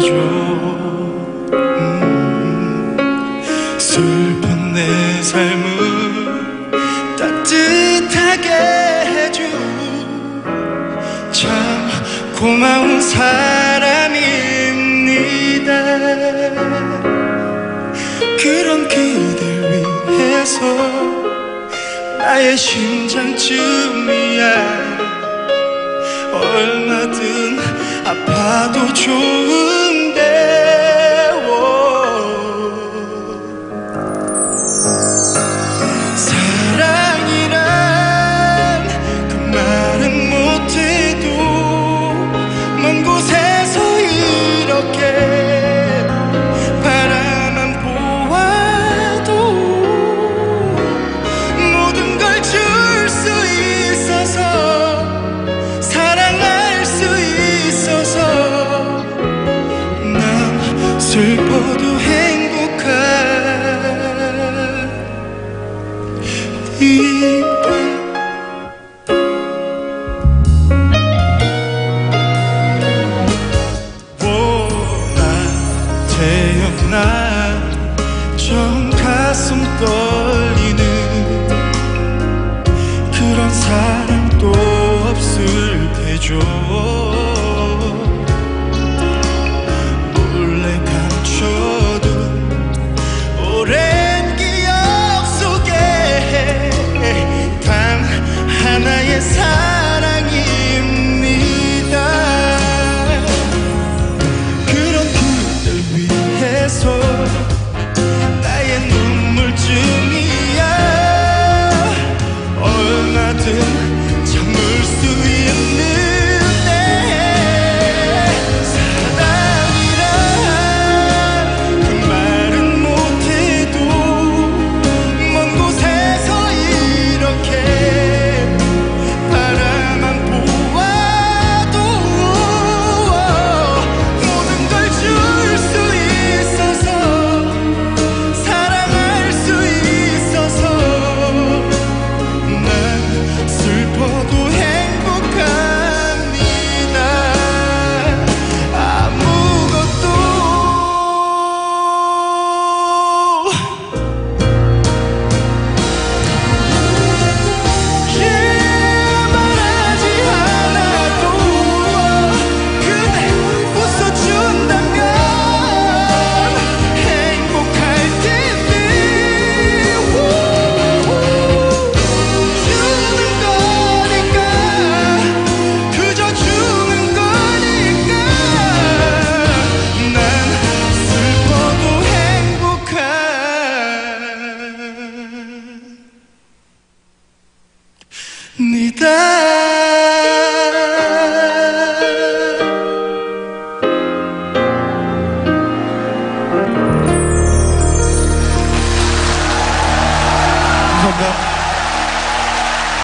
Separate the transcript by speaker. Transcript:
Speaker 1: 해줘. 슬픈 내 삶을 따뜻하게 해줘. 참 고마운 사람입니다. 그런 그댈 위해서 나의 심장쯤이야. 얼마든 아파도 좋은데 사랑이란 그 말은 못해도 먼 곳에서 이렇게 바라만 보아도 모든 걸 줄 수 있어서 사랑할 수 있어서 난 슬퍼도 행복한 이밤. 나 태어나 처음 가슴 떨리는 그런 사랑도 없을 테죠. 몰래 감춰둔 오랜 기억 속에 단 하나의 사랑입니다. 그런 그댈 위해서 나의 눈물쯤이야. 얼마든 참을 수 있는데 사랑이란 그 말은 못해도 먼 곳에서 이렇게 바라만 보아도 모든 걸 줄 수 있어서 사랑할 수 있어서 난 슬퍼도 행복합니다. 아무것도 말하지 않아도 그대 웃어준다면 행복할 텐데. 주는 거니까 그저 주는 거니까 난 슬퍼도 행복합니다.